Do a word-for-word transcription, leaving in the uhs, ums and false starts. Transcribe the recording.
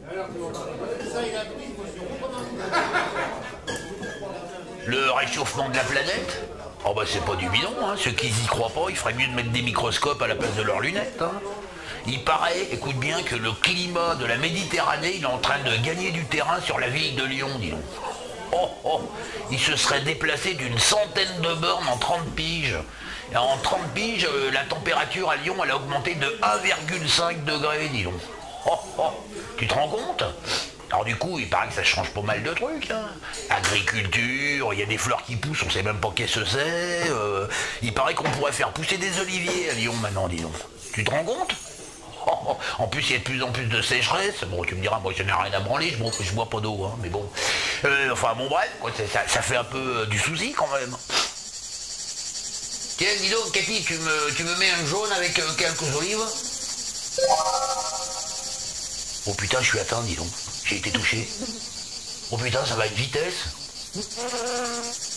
Le réchauffement de la planète? Oh bah c'est pas du bidon, hein. Ceux qui y croient pas, il ferait mieux de mettre des microscopes à la place de leurs lunettes. Hein. Il paraît, écoute bien, que le climat de la Méditerranée, il est en train de gagner du terrain sur la ville de Lyon, dis donc. Oh oh, il se serait déplacé d'une centaine de bornes en trente piges. Et en trente piges, euh, la température à Lyon, elle a augmenté de un virgule cinq degrés, dis donc. Oh oh, tu te rends compte? Alors du coup, il paraît que ça change pas mal de trucs. Hein. Agriculture, il y a des fleurs qui poussent, on sait même pas qu'est-ce que c'est. Euh, il paraît qu'on pourrait faire pousser des oliviers à Lyon maintenant, dis donc. Tu te rends compte? Oh, oh. En plus, il y a de plus en plus de sécheresse. Bon, tu me diras, moi, je n'ai rien à branler, je, je bois pas d'eau, hein, mais bon. Euh, enfin, bon, bref, quoi, ça, ça fait un peu euh, du souci quand même. Tiens, dis donc, Cathy, tu me, tu me mets un jaune avec euh, quelques olives? Oh putain, je suis atteint, dis donc. J'ai été touché. Oh putain, ça va à une vitesse.